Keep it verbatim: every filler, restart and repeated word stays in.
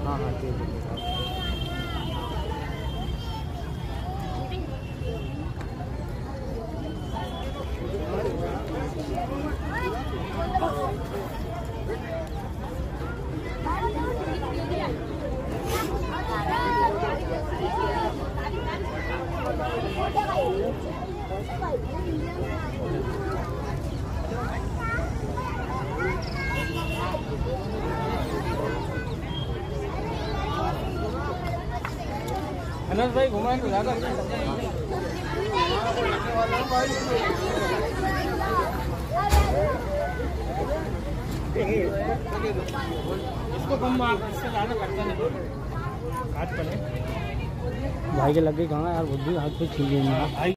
हाँ हाँ ठीक है। अनस भाई घुमाएं तो ज़्यादा इसको कम मार, इससे ज़्यादा करता नहीं। हाथ पर भाई के लग गई कहाँ यार, बुद्धि हाथ पे छीन गई।